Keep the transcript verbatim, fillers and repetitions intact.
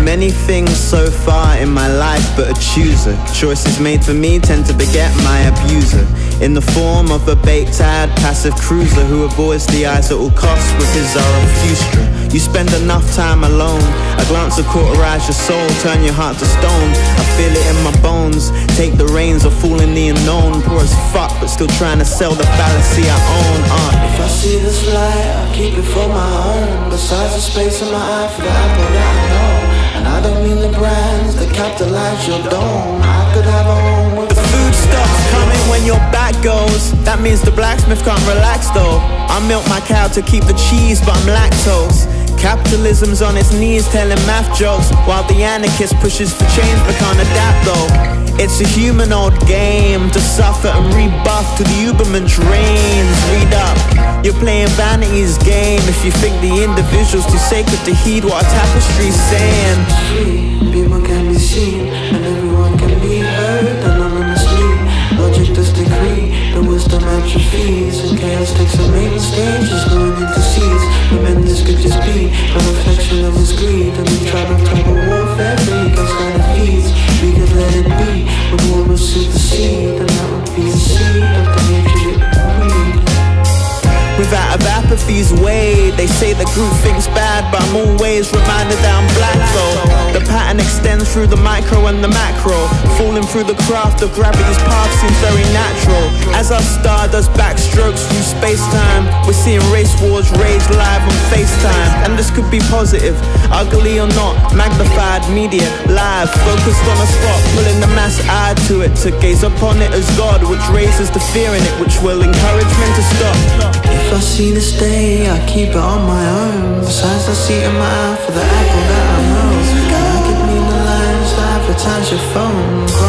many things so far in my life, but a chooser. Choices made for me tend to beget my abuser, in the form of a baked-eyed passive cruiser who avoids the eyes at all costs with his Zarathustra. You spend enough time alone, a glance will cauterize your soul, turn your heart to stone. I feel it in my bones, take the reins of fooling the unknown. Poor as fuck, but still trying to sell the fallacy I own. uh. If I see this light, I keep it for my own. Besides the space in my eye for the apple that I know. And I don't mean the brands that capitalize your dome. I could have a home with the food stops coming when your back goes. That means the blacksmith can't relax though. I milk my cow to keep the cheese, but I'm lactose. Capitalism's on its knees telling math jokes, while the anarchist pushes for change but can't adapt though. It's a humanoid game to suffer and rebuff till the Ubermensch reigns. Read up, you're playing vanity's game if you think the individual's too sacred to heed what a tapestry's saying. Free, people can be seen and everyone can be heard anonymously. Logic does decree, the wisdom atrophies, and chaos takes a main stage as no one intercedes. But then this could just be a reflection of his greed, and we try to type of warfare for ego kind of feeds. We could let it be, but war will supersede, and that would be the seed of the hatred it breed. Without of apathy's way, they say the group thinks bad, but I'm always reminded that I'm black though. The pattern extends through the micro and the macro. Falling through the craft of gravity's path seems very natural. As our star does backstrokes through space-time, we're seeing race wars rage live on FaceTime. And this could be positive, ugly or not, magnified media, live, focused on a spot, pulling the mass eye to it, to gaze upon it as God, which raises the fear in it, which will encourage men to stop. If I see this day, I keep it on my own. Besides, I see in my eye for the apple that I know. And I could mean the lines that advertise your phone.